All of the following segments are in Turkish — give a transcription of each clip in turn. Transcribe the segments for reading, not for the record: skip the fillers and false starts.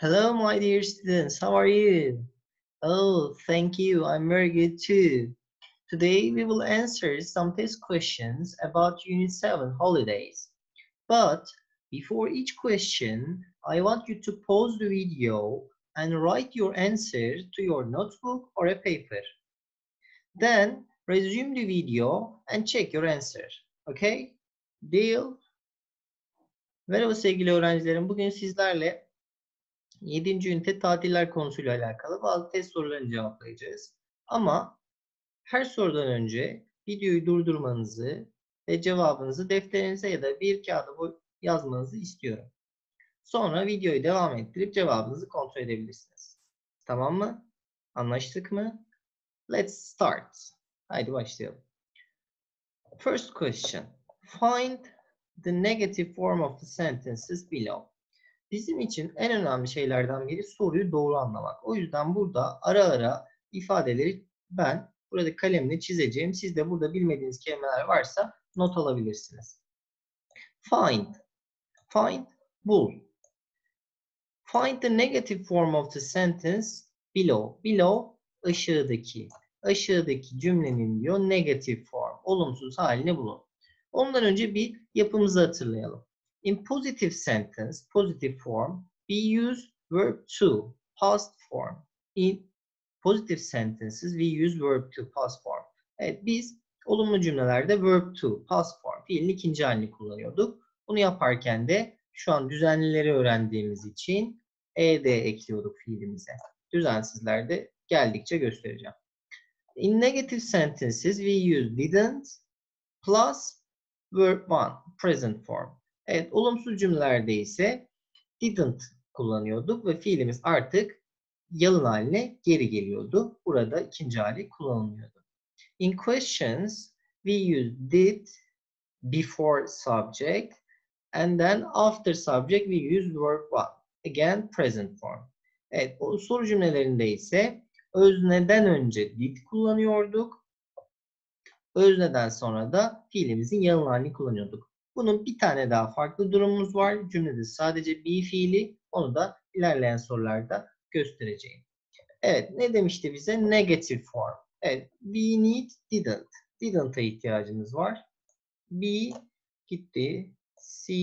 Hello, my dear students. How are you? Oh, thank you. I'm very good too. Today we will answer some test questions about Unit 7 holidays. But before each question, I want you to pause the video and write your answer to your notebook or a paper. Then resume the video and check your answer. Okay? Deal? Merhaba sevgili öğrencilerim. Bugün sizlerle 7. ünite tatiller konusuyla alakalı bazı test sorularını cevaplayacağız. Ama her sorudan önce videoyu durdurmanızı ve cevabınızı defterinize ya da bir kağıda yazmanızı istiyorum. Sonra videoyu devam ettirip cevabınızı kontrol edebilirsiniz. Tamam mı? Anlaştık mı? Let's start. Haydi başlayalım. First question. Find the negative form of the sentences below. Bizim için en önemli şeylerden biri soruyu doğru anlamak. O yüzden burada ara ara ifadeleri ben burada kalemle çizeceğim. Siz de burada bilmediğiniz kelimeler varsa not alabilirsiniz. Find. Find, bul. Find the negative form of the sentence below. Below, aşağıdaki. Aşağıdaki cümlenin diyor negative form. Olumsuz halini bulun. Ondan önce bir yapımızı hatırlayalım. In positive sentence, positive form, we use verb to, past form. In positive sentences, we use verb to, past form. Evet, biz olumlu cümlelerde verb to, past form, fiilin ikinci halini kullanıyorduk. Bunu yaparken de şu an düzenlileri öğrendiğimiz için ed ekliyorduk fiilimize. Düzensizlerde geldikçe göstereceğim. In negative sentences, we use didn't plus verb one, present form. Evet, olumsuz cümlelerde ise didn't kullanıyorduk ve fiilimiz artık yalın haline geri geliyordu. Burada ikinci hali kullanılıyordu. In questions, we use did before subject and then after subject we use verb one. Again, present form. Evet, o soru cümlelerinde ise özneden önce did kullanıyorduk. Özneden sonra da fiilimizin yalın halini kullanıyorduk. Bunun bir tane daha farklı durumumuz var. Cümlede sadece be fiili. Onu da ilerleyen sorularda göstereceğim. Evet, ne demişti bize? Negative form. Evet, we need didn't. Didn't'a ihtiyacımız var. Be gitti. C,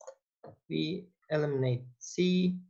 we eliminate C.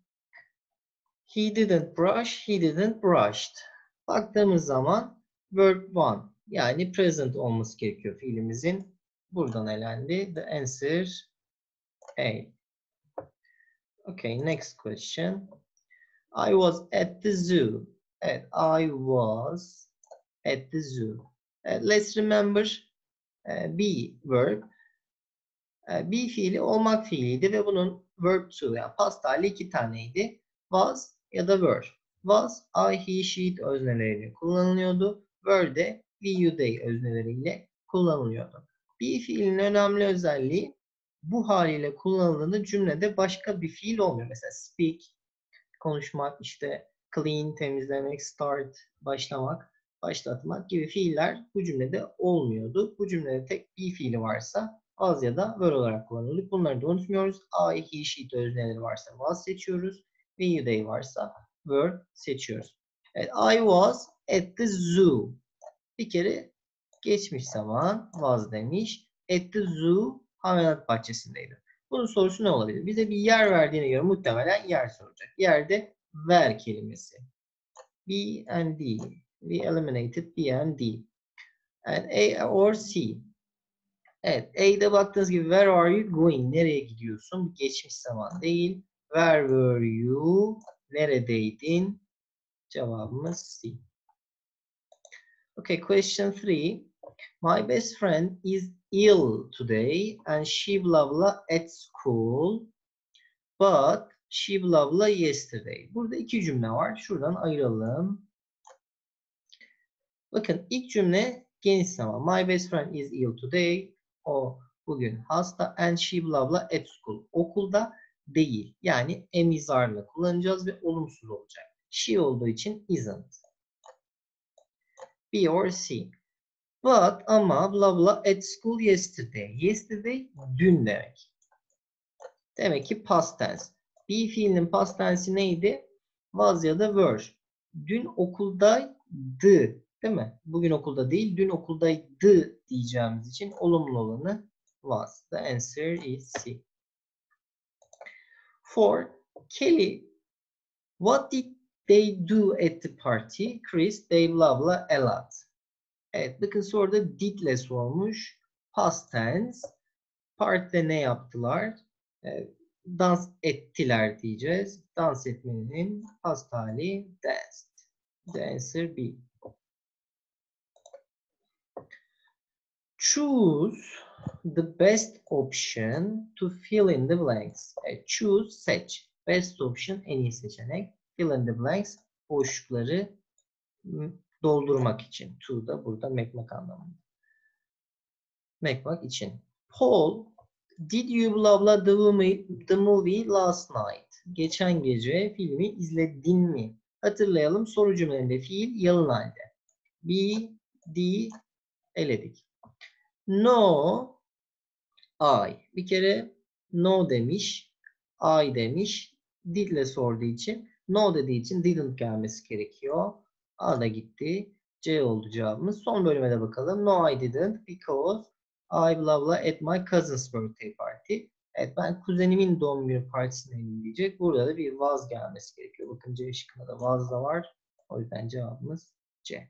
He didn't brush, he didn't brushed. Baktığımız zaman verb one, yani present olması gerekiyor fiilimizin. Buradan elendi. The answer A. Okay, next question. I was at the zoo. Evet, I was at the zoo. Let's remember be verb. Be fiili olmak fiiliydi ve bunun verb to, yani past hali iki taneydi. Was ya da were. Was, I, he, she it özneleriyle kullanılıyordu. Were de we, you, they özneleriyle kullanılıyordu. Be fiilinin önemli özelliği bu haliyle kullanıldığında cümlede başka bir fiil olmuyor. Mesela speak, konuşmak, işte clean, temizlemek, start, başlamak, başlatmak gibi fiiller bu cümlede olmuyordu. Bu cümlede tek be fiili varsa was ya da were olarak kullanıyorduk. Bunları da unutmuyoruz. I, he, she it özneleri varsa was seçiyoruz. We, you, they varsa were seçiyoruz. Evet, I was at the zoo. Bir kere geçmiş zaman was demiş. At the zoo, hayvanat bahçesindeydi. Bunun sorusu ne olabilir? Bize bir yer verdiğine göre muhtemelen yer soracak. Yerde where kelimesi. B and D. We eliminated B and D. And A or C. Evet, A'da baktığınız gibi where are you going? Nereye gidiyorsun? Geçmiş zaman değil. Where were you? Neredeydin? Cevabımız C. Okay, question 3. My best friend is ill today and she blah blah at school, but she blah blah yesterday. Burada iki cümle var. Şuradan ayıralım. Bakın ilk cümle geniş zaman. My best friend is ill today. O bugün hasta and she blah blah at school. Okulda değil. Yani am is are'la kullanacağız ve olumsuz olacak. She olduğu için isn't. B or C. But ama blah blah at school yesterday. Yesterday dün demek. Demek ki past tense. Be fiilinin past tense'i neydi? Was ya da were. Dün okuldaydı, değil mi? Bugün okulda değil, dün okuldaydı diyeceğimiz için olumlu olanı was. The answer is C. For Kelly, what did they do at the party? Chris, they blah blah a lot. Evet, bakın soruda did ile sormuş. Past tense. Partide ne yaptılar? Dans ettiler diyeceğiz. Dans etmenin past hali danced. The answer B. Choose the best option to fill in the blanks. Choose, seç. Best option, en iyi seçenek. Fill in the blanks, boşlukları doldurmak için. To da burada mekmak anlamında. Mekmak için. Paul, did you blah blah the movie last night? Geçen gece filmi izledin mi? Hatırlayalım, soru cümlelerinde fiil yalın halde. Be, D eledik. No, I. Bir kere no demiş, I demiş. Did ile sorduğu için, no dediği için didn't gelmesi gerekiyor. A da gitti. C oldu cevabımız. Son bölüme de bakalım. No, I didn't because I blah blah at my cousin's birthday party. Evet, ben kuzenimin doğum günü partisindeyim diyecek. Burada da bir was gelmesi gerekiyor. Bakın C şıkkında da was da var. O yüzden cevabımız C.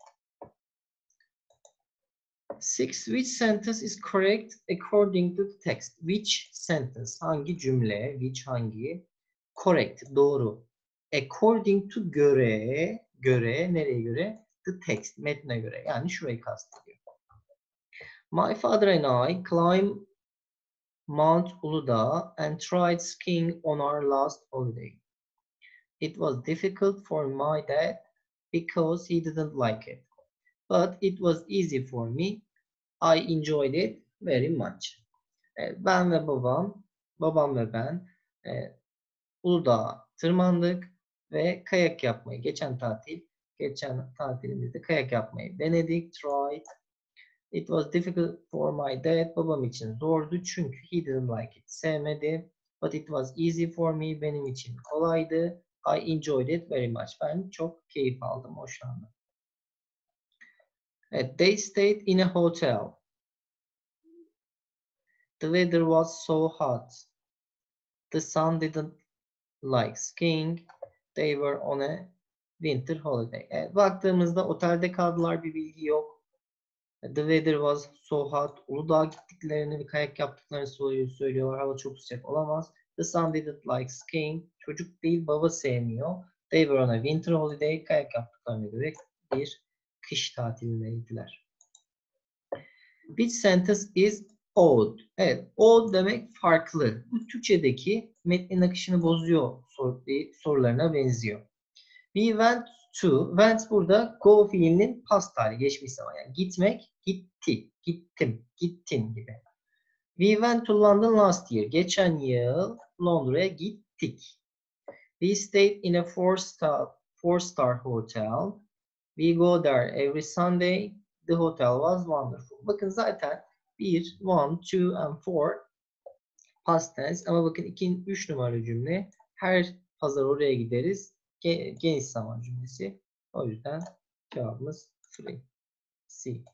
6. Which sentence is correct according to the text? Which sentence? Hangi cümle? Which hangi? Correct. Doğru. According to göre. Göre. Nereye göre? The text. Metne göre. Yani şurayı kastediyor. My father and I climbed Mount Uludağ and tried skiing on our last holiday. It was difficult for my dad because he didn't like it. But it was easy for me. I enjoyed it very much. Ben ve babam ve ben Uludağ'a tırmandık ve kayak yapmayı, geçen tatilimizde kayak yapmayı denedik, tried. It was difficult for my dad, babam için zordu çünkü he didn't like it, sevmedi. But it was easy for me, benim için kolaydı. I enjoyed it very much. Ben çok keyif aldım, hoşlandım. They stayed in a hotel. The weather was so hot. The son didn't like skiing. They were on a winter holiday. Baktığımızda otelde kaldılar, bir bilgi yok. The weather was so hot. Uludağ'a gittiklerini ve kayak yaptıklarını söylüyorlar. Hava çok sıcak olamaz. The son didn't like skiing. Çocuk değil, baba sevmiyor. They were on a winter holiday. Kayak yaptıklarına göre bir kış tatilindeydiler. Which sentence is odd? Evet, odd demek farklı. Bu Türkçedeki metnin akışını bozuyor sorularına benziyor. We went to, went burada go fiilinin past hali, geçmiş zaman. Yani gitmek, gitti, gittim, gittin gibi. We went to London last year. Geçen yıl Londra'ya gittik. We stayed in a four-star hotel. We go there every Sunday. The hotel was wonderful. Bakın zaten 1, 1, 2 and 4 past tense. Ama bakın 2, 3 numaralı cümle. Her pazar oraya gideriz. Geniş zaman cümlesi. O yüzden cevabımız 3. C.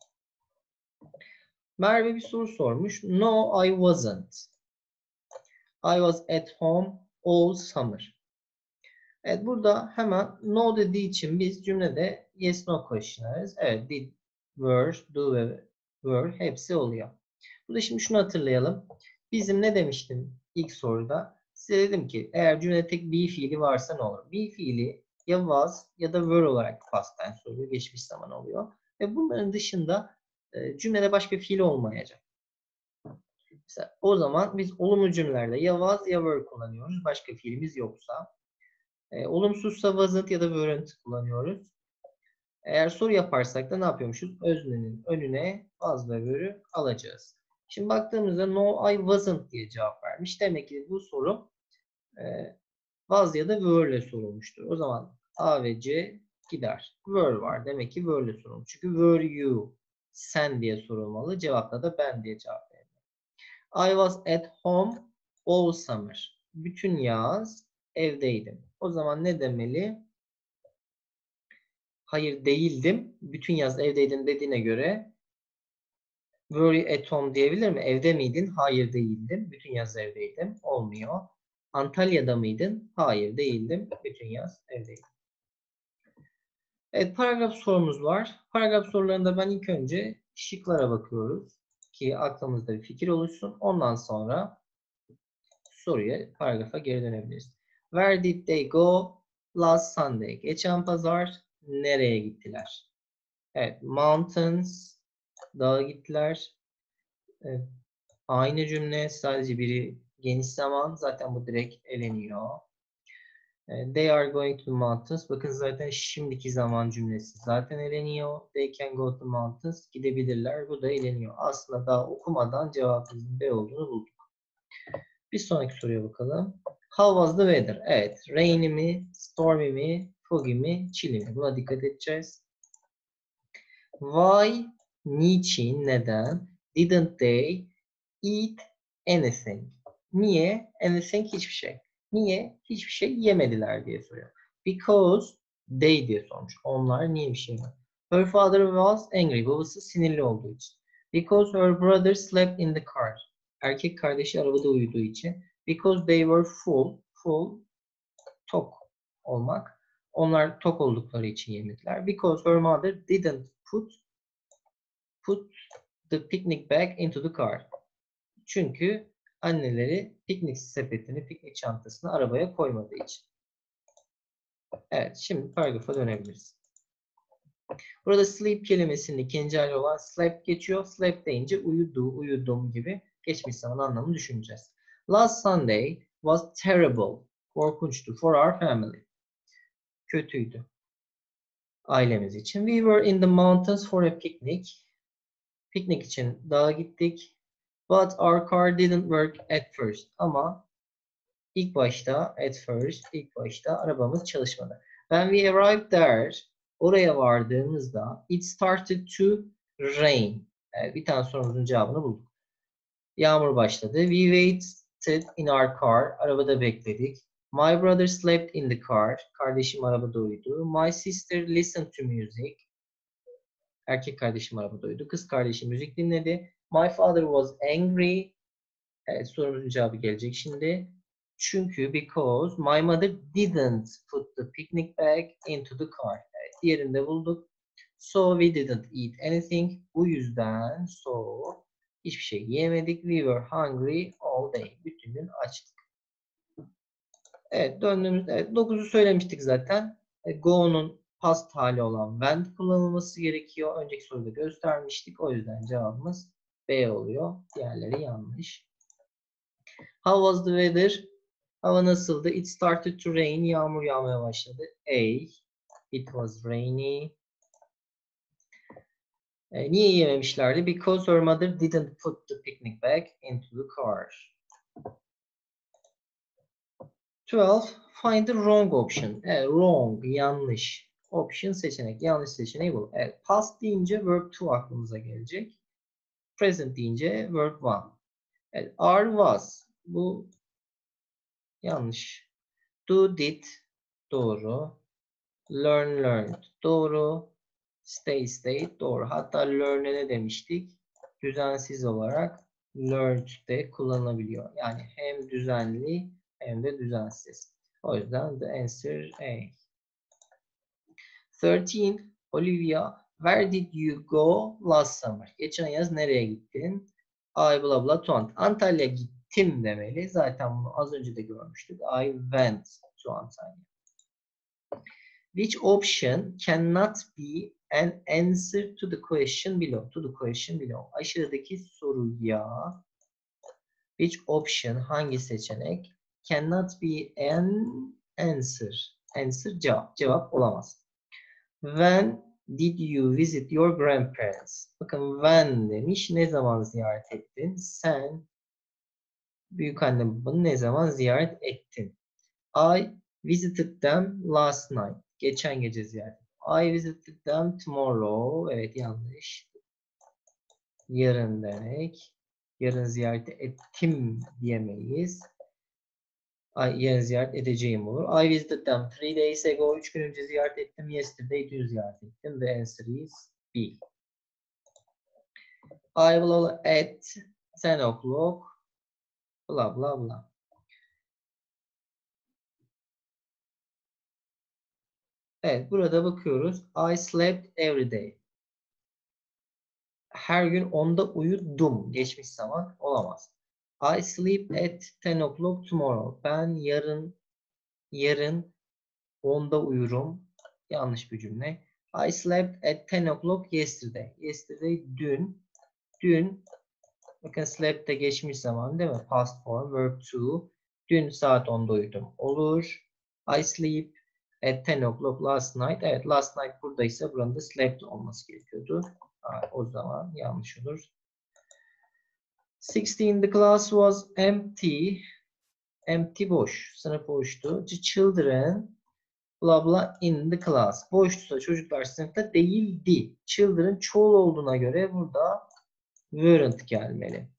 Merve bir soru sormuş. No, I wasn't. I was at home all summer. Evet, burada hemen no dediği için biz cümlede yes no question ararız. Evet, did, were, do ve were hepsi oluyor. Burada şimdi şunu hatırlayalım. Bizim ne demiştim ilk soruda? Size dedim ki eğer cümlede tek be fiili varsa ne olur? Be fiili ya was ya da were olarak past tense oluyor. Geçmiş zaman oluyor. Ve bunların dışında cümlede başka fiil olmayacak. Mesela o zaman biz olumlu cümlelerde ya was ya were kullanıyoruz. Başka fiilimiz yoksa. Olumsuzsa wasn't ya da weren't kullanıyoruz. Eğer soru yaparsak da ne yapıyormuşuz? Öznenin önüne was ve were'ü alacağız. Şimdi baktığımızda no I wasn't diye cevap vermiş. Demek ki bu soru was ya da were ile sorulmuştur. O zaman A ve C gider. Were var. Demek ki were ile sorulmuş. Çünkü were you? Sen diye sorulmalı. Cevapta da ben diye cevap verir. I was at home all summer. Bütün yaz Evdeydim. O zaman ne demeli? Hayır değildim. Bütün yaz evdeydin dediğine göre were you at home diyebilir mi? Evde miydin? Hayır değildim. Bütün yaz evdeydim. Olmuyor. Antalya'da mıydın? Hayır değildim. Bütün yaz evdeydim. Evet, paragraf sorumuz var. Paragraf sorularında ben ilk önce şıklara bakıyoruz ki aklımızda bir fikir oluşsun. Ondan sonra soruya, paragrafa geri dönebiliriz. Where did they go last Sunday? Geçen pazar nereye gittiler? Evet, mountains, dağa gittiler. Evet, aynı cümle, sadece biri geniş zaman. Zaten bu direkt eleniyor. They are going to the mountains. Bakın zaten şimdiki zaman cümlesi zaten eleniyor. They can go to the mountains. Gidebilirler. Bu da eleniyor. Aslında daha okumadan cevabımızın B olduğunu bulduk. Bir sonraki soruya bakalım. How was the weather? Evet. Rainy mi? Stormy mi? Foggy mi? Chilly mi? Buna dikkat edeceğiz. Why? Niçin? Neden? Didn't they eat anything? Niye? Anything hiçbir şey. Niye? Hiçbir şey yemediler diye soruyor. Because they diye sormuş. Onlar niye bir şey yemedi? Her father was angry. Babası sinirli olduğu için. Because her brother slept in the car. Erkek kardeşi arabada uyuduğu için. Because they were full. Full, tok olmak. Onlar tok oldukları için yemediler. Because her mother didn't put the picnic bag into the car. Çünkü anneleri piknik sepetini, piknik çantasını arabaya koymadığı için. Evet, şimdi paragrafa dönebiliriz. Burada sleep kelimesinin ikinci hali olan slept geçiyor. Slept deyince uyudu, uyudum gibi geçmiş zaman anlamını düşüneceğiz. Last Sunday was terrible. Korkunçtu for our family. Kötüydü. Ailemiz için. We were in the mountains for a picnic. Piknik için dağa gittik. But our car didn't work at first. Ama ilk başta arabamız çalışmadı. When we arrived there, oraya vardığımızda it started to rain. Bir tane sorumuzun cevabını bulduk. Yağmur başladı. We waited in our car. Arabada bekledik. My brother slept in the car. Kardeşim arabada uyudu. My sister listened to music. Erkek kardeşim arabada uyudu. Kız kardeşim müzik dinledi. My father was angry. Evet, sorumuzun cevabı gelecek şimdi. Çünkü because my mother didn't put the picnic bag into the car. Evet, diğerinde bulduk. So we didn't eat anything. Bu yüzden hiçbir şey yiyemedik. We were hungry all day. Bütün gün açtık. Evet, döndüğümüzde evet, 9'u söylemiştik zaten. Go'nun past hali olan went kullanılması gerekiyor. Önceki soruda göstermiştik. O yüzden cevabımız B oluyor. Diğerleri yanlış. How was the weather? Hava nasıldı? It started to rain. Yağmur yağmaya başladı. A. It was rainy. Niye yememişlerdi? Because her mother didn't put the picnic bag into the car. 12. Find the wrong option. Wrong, yanlış. Option seçenek. Yanlış seçeneği bul. Past deyince verb to aklımıza gelecek. Present deyince verb one. Are was. Bu yanlış. Do, did. Doğru. Learn, learned. Doğru. Stay, stayed. Doğru. Hatta learn'e ne demiştik? Düzensiz olarak learned de kullanılabiliyor. Yani hem düzenli hem de düzensiz. O yüzden the answer A. 13. Olivia, where did you go last summer? Geçen yaz nereye gittin? I blah blah to Antalya gittim demeli. Zaten bunu az önce de görmüştük. I went to Antalya. Which option cannot be an answer to the question below? Aşağıdaki soruya which option, hangi seçenek cannot be an answer? Answer cevap. Cevap olamaz. When did you visit your grandparents? Bakın when demiş. Ne zaman ziyaret ettin? Sen büyükanne babanı ne zaman ziyaret ettin? I visited them last night. Geçen gece ziyaret ettim. I visited them tomorrow. Evet, yanlış. Yarın demek. Yarın ziyaret ettim diyemeyiz. Yarın ziyaret edeceğim olur. I visited them 3 days ago. 3 gün önce ziyaret ettim. Yesterday dün ziyaret ettim. The answer is B. I will at 10 o'clock. Blah blah blah. Evet, burada bakıyoruz. I slept every day. Her gün 10'da uyudum. Geçmiş zaman olamaz. I sleep at 10 o'clock tomorrow. Ben yarın 10'da uyurum. Yanlış bir cümle. I slept at 10 o'clock yesterday. Yesterday dün bakın slept de geçmiş zaman değil mi? Past form verb to. Dün saat 10'da uyudum. Olur. I sleep at 10 o'clock last night. Evet, last night buradaysa buranın da slept olması gerekiyordu. O zaman yanlış olur. 16. The class was empty. Empty boş. Sınıf boştu. The children blah blah in the class. Boştusa çocuklar sınıfta değildi. Children çoğul olduğuna göre burada weren't gelmeli.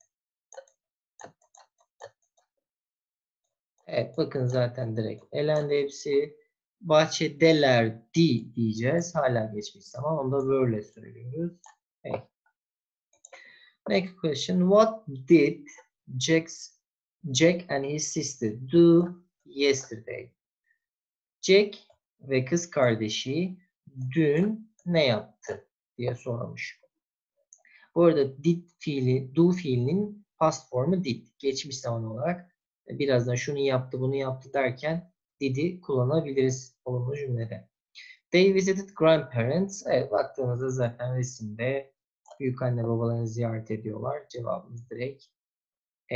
Evet, bakın zaten direkt elendi hepsi. Bahçedelerdi diyeceğiz. Hala geçmiş zaman. Onu da böyle söylüyoruz. Evet. Next question. What did Jack and his sister do yesterday? Jack ve kız kardeşi dün ne yaptı diye sormuş. Bu arada did fiili, do fiilinin past formu did. Geçmiş zaman olarak birazdan şunu yaptı, bunu yaptı derken did'i kullanabiliriz olumlu cümlede. They visited grandparents. Evet, baktığınızda zaten resimde büyük anne babalarını ziyaret ediyorlar. Cevabımız direkt A.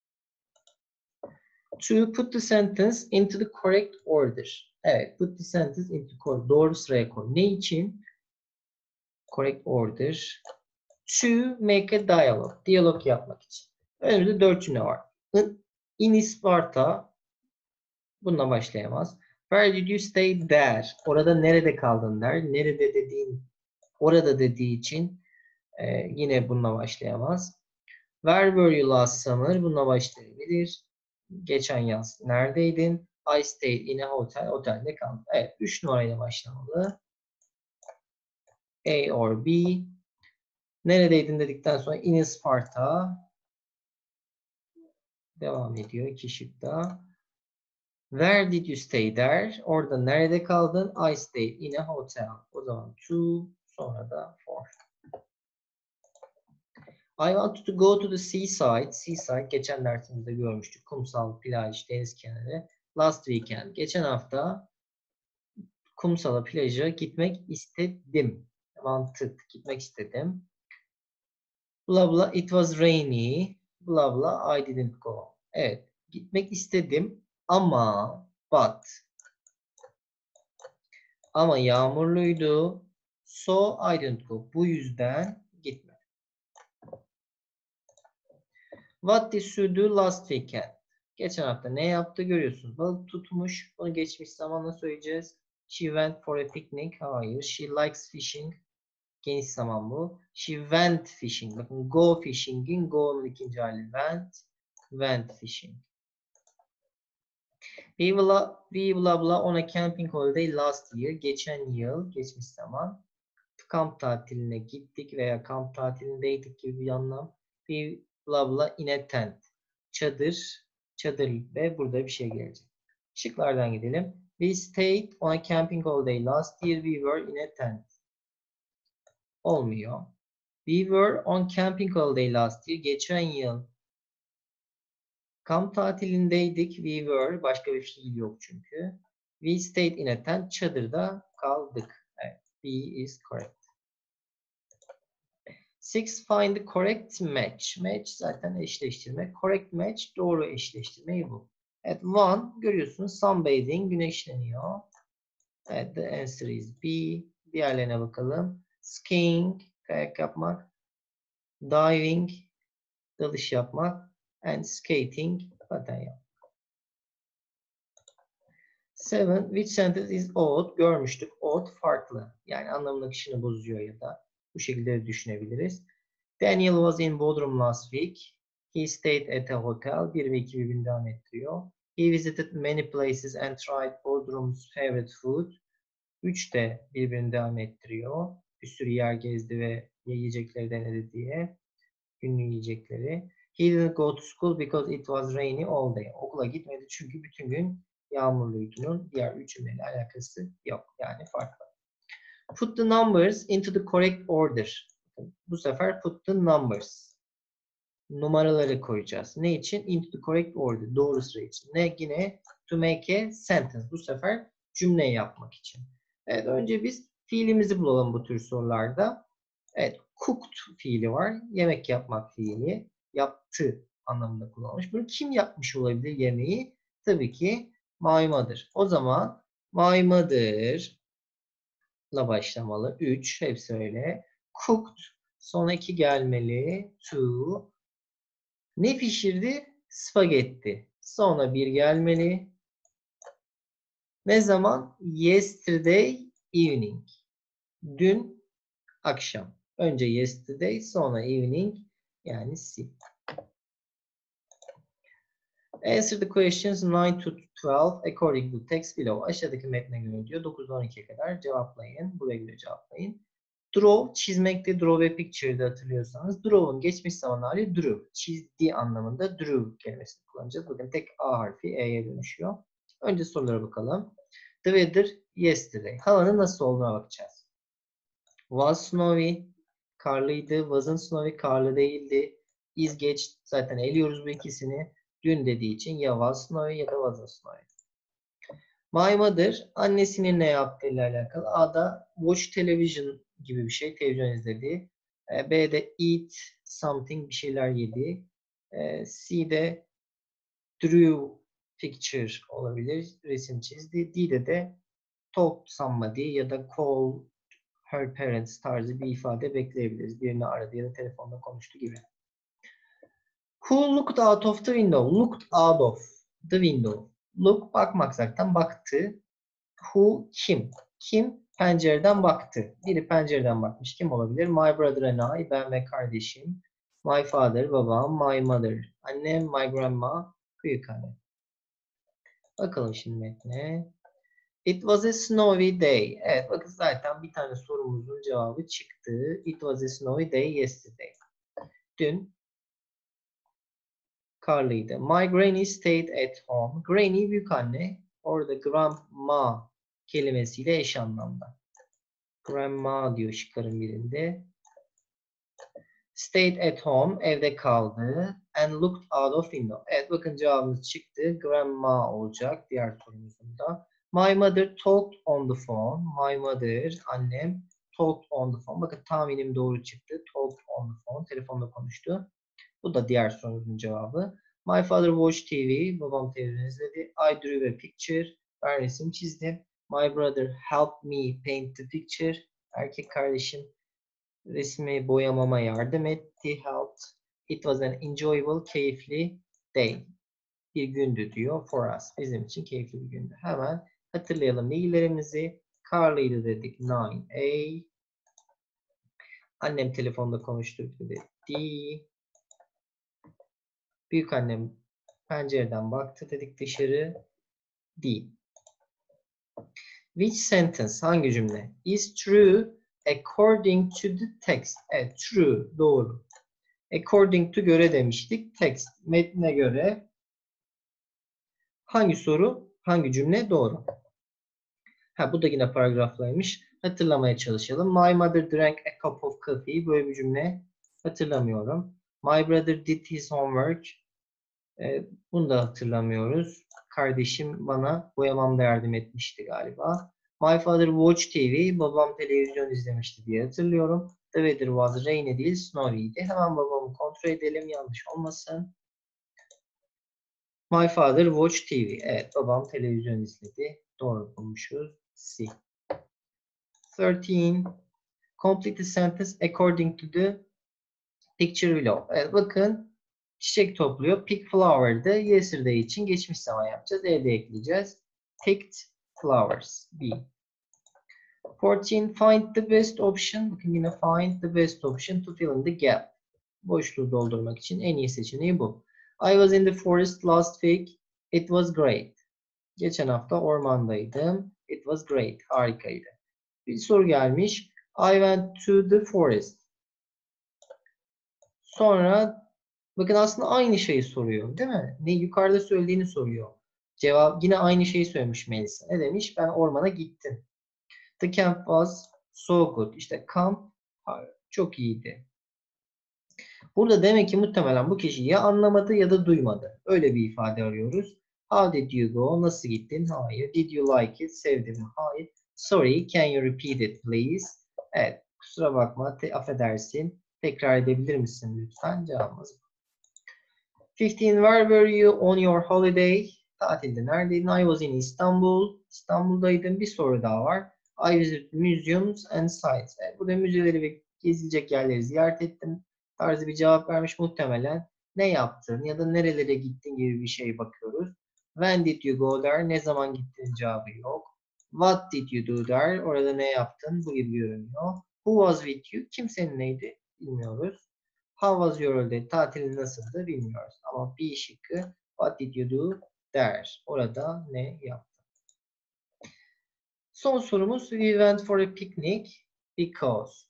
To put the sentence into the correct order. Evet, put the sentence into correct. Doğru sıraya koy. Ne için? Correct order. To make a dialogue. Diyalog yapmak için. Önümüzde 4 cümle var. In Isparta. Bununla başlayamaz. Where did you stay there? Orada nerede kaldın der. Nerede dediğin, orada dediği için yine bununla başlayamaz. Where were you last summer? Bununla başlayabilir. Geçen yaz neredeydin? I stayed in a hotel. Otelde kaldım. Evet, 3 numarayla başlamalı. A or B. Neredeydin dedikten sonra in Isparta. Devam ediyor 2 şıkta. Where did you stay there? Orada nerede kaldın? I stayed in a hotel. O zaman 2, sonra da 4. I wanted to go to the seaside. Seaside geçen dersimizde görmüştük. Kumsal, plaj, deniz kenarı. Last weekend. Geçen hafta kumsala, plaja gitmek istedim. Wanted, gitmek istedim. Blah blah, it was rainy. Blah blah, I didn't go. Evet, gitmek istedim ama ama yağmurluydu. So I didn't go. Bu yüzden gitmedim. What did you do last weekend? Geçen hafta ne yaptı görüyorsunuz. Balık tutmuş. Bunu geçmiş zamanla söyleyeceğiz. She went for a picnic. Hayır. She likes fishing. Geniş zaman bu. She went fishing. Bakın go fishing'in go'nun ikinci hali went fishing. We blah blah on a camping holiday last year. Geçen yıl, geçmiş zaman. Kamp tatiline gittik veya kamp tatilindeydik gibi bir anlam. We blah blah in a tent. Çadır ve burada bir şey gelecek. Şıklardan gidelim. We stayed on a camping holiday last year. We were in a tent. Olmuyor. We were on camping holiday last year. Geçen yıl kamp tatilindeydik. We were. Başka bir fiil yok çünkü. We stayed in a tent. Çadırda kaldık. Evet. B is correct. 6. Find the correct match. Match zaten eşleştirme. Correct match doğru eşleştirmeyi bu. Evet. 1 görüyorsunuz. Sunbathing. Güneşleniyor. Evet. The answer is B. Diğerlerine bakalım. Skiing. Kayak yapmak. Diving. Dalış yapmak. And skating. Paten yapmak. 7. Which sentence is odd? Görmüştük. Odd farklı. Yani anlamın akışını bozuyor ya da bu şekilde de düşünebiliriz. Daniel was in Bodrum last week. He stayed at a hotel. 1 ve 2 birbirini devam ettiriyor. He visited many places and tried Bodrum's favorite food. 3 de birbirini devam ettiriyor. Bir sürü yer gezdi ve yiyecekleri denedi diye. Ünlü yiyecekleri. He didn't go to school because it was rainy all day. Okula gitmedi çünkü bütün gün yağmurluydunun diğer 3 cümleyle alakası yok. Yani farklı. Put the numbers into the correct order. Bu sefer put the numbers. Numaraları koyacağız. Ne için? Into the correct order. Doğru sıra için. Ne? Yine to make a sentence. Bu sefer cümle yapmak için. Evet, önce biz fiilimizi bulalım bu tür sorularda. Evet, cooked fiili var. Yemek yapmak fiili. Yaptı anlamında kullanılmış. Bunu kim yapmış olabilir yemeği? Tabii ki my mother. O zaman my mother la başlamalı. 3 hepsi öyle. Cooked son 2 gelmeli. To ne pişirdi? Spagetti. Sonra 1 gelmeli. Ne zaman? Yesterday evening. Dün akşam. Önce yesterday, sonra evening, yani C. Answer the questions 9 to 12 according to text below. Aşağıdaki metne göre diyor. 9-12'ye kadar cevaplayın. Buraya göre cevaplayın. Draw, çizmekte draw ve picture'da hatırlıyorsanız. Draw'un geçmiş zaman hali drew. Çizdiği anlamında drew kelimesini kullanacağız. Bakın tek A harfi E'ye dönüşüyor. Önce sorulara bakalım. The weather yesterday. Havanın nasıl olduğuna bakacağız. Was snowy. Karlıydı. Wasn't snowy. Karlı değildi. Is geç. Zaten eliyoruz bu ikisini. Dün dediği için ya was snowy ya da wasn't snowy. My mother, annesinin ne yaptığıyla alakalı. A'da watch television gibi bir şey. Televizyon izledi. B'de eat something, bir şeyler yedi. C'de drew picture olabilir. Resim çizdi. D'de de talk to somebody ya da call her parents tarzı bir ifade bekleyebiliriz. Birini aradı ya da telefonda konuştu gibi. Who looked out of the window? Looked out of the window. Look, bakmak zaten baktı. Who, kim? Kim pencereden baktı. Biri pencereden bakmış. Kim olabilir? My brother and I, ben ve kardeşim. My father, babam. My mother, annem. My grandma, büyük anne. Bakalım şimdi metne. It was a snowy day. Evet, bakın zaten bir tane sorumuzun cevabı çıktı. It was a snowy day yesterday. Dün karlıydı. My granny stayed at home. Granny büyük anne. Orada grandma kelimesiyle eş anlamda. Grandma diyor şıkların birinde. Stayed at home, evde kaldı. And looked out of window. Evet, bakın cevabımız çıktı. Grandma olacak diğer sorumuzun da. My mother talked on the phone. My mother, annem, talked on the phone. Bakın tahminim doğru çıktı. Talked on the phone. Telefonda konuştu. Bu da diğer sorumuzun cevabı. My father watched TV. Babam televizyon izledi. I drew a picture. Ben resim çizdim. My brother helped me paint the picture. Erkek kardeşim resmi boyamama yardım etti. Helped. It was an enjoyable, keyifli day. Bir gündü diyor. For us. Bizim için keyifli bir gündü. Hemen hatırlayalım bilgilerimizi. Carlıydı dedik. 9A. Annem telefonda konuştu dedi. D. Büyük annem pencereden baktı dedik dışarı. D. Which sentence? Hangi cümle? Is true according to the text. Evet, true. Doğru. According to göre demiştik. Text. Metne göre hangi soru, hangi cümle doğru? Bu da yine paragraflaymış. Hatırlamaya çalışalım. My mother drank a cup of coffee. Böyle bir cümle hatırlamıyorum. My brother did his homework. Bunu da hatırlamıyoruz. Kardeşim bana boyamamda yardım etmişti galiba. My father watched TV. Babam televizyon izlemişti diye hatırlıyorum. The weather was rainy değil, snowy'ydi. Hemen babamı kontrol edelim, yanlış olmasın. My father watched TV. Evet, babam televizyon izledi. Doğru bulmuşuz. C. 13. Complete the sentence according to the picture below. Evet, bakın çiçek topluyor. Pick flower'dı. Yesterday için geçmiş zaman yapacağız. Evde ekleyeceğiz. Picked flowers. B. 14. Find the best option. Bakın yine find the best option to fill in the gap. Boşluğu doldurmak için en iyi seçeneği bu. I was in the forest last week. It was great. Geçen hafta ormandaydım. It was great. Harikaydı. Bir soru gelmiş. I went to the forest. Sonra bakın aslında aynı şeyi soruyor, değil mi? Ne yukarıda söylediğini soruyor. Cevap yine aynı şeyi söylemiş Melisa. Ne demiş? Ben ormana gittim. The camp was so good. İşte kamp çok iyiydi. Burada demek ki muhtemelen bu kişi ya anlamadı ya da duymadı. Öyle bir ifade arıyoruz. How did you go? Nasıl gittin? Hayır. Did you like it? Sevdin mi? Hayır. Sorry, can you repeat it please? Evet, kusura bakma, affedersin. Tekrar edebilir misin lütfen? Cevabımız bu. 15. Where were you on your holiday? Tatilde neredeydin? I was in Istanbul. İstanbul'daydım. Bir soru daha var. I visited museums and sites. Burada müzeleri ve gezilecek yerleri ziyaret ettim tarzı bir cevap vermiş muhtemelen. Ne yaptın ya da nerelere gittin gibi bir şey bakıyoruz. When did you go there? Ne zaman gittin cevabı yok. What did you do there? Orada ne yaptın? Bu gibi görünüyor. Who was with you? Kim seninleydi? Bilmiyoruz. How was your holiday? Tatilin nasıldı? Bilmiyoruz. Ama B şıkkı. What did you do there? Orada ne yaptın? Son sorumuz. We went for a picnic because.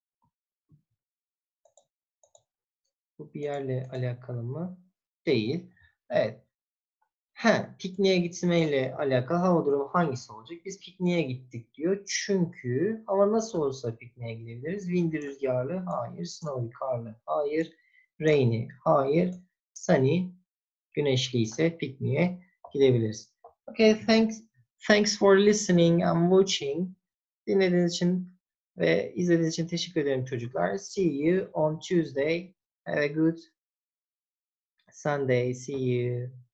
Bu bir yerle alakalı mı? Değil. Evet. Pikniğe gitmeyle alakalı hava durumu hangisi olacak? Biz pikniğe gittik diyor. Çünkü hava nasıl olsa pikniğe gidebiliriz. Windy rüzgarlı. Hayır. Snowy karlı. Hayır. Rainy. Hayır. Sunny. Güneşli ise pikniğe gidebiliriz. Okay, thanks for listening and watching. Dinlediğiniz için ve izlediğiniz için teşekkür ederim çocuklar. See you on Tuesday. Have a good Sunday. See you.